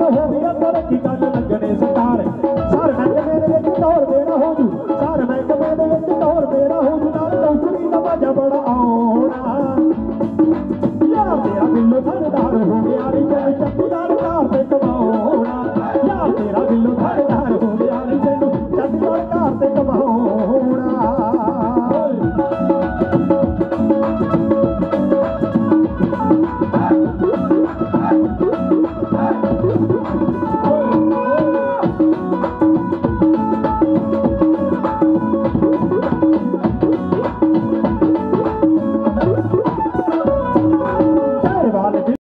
हो गया तरक्की गल लगने सतार सार महकमे दे विच टौर मेरा हो जू सार महकमे दे विच टौर मेरा हो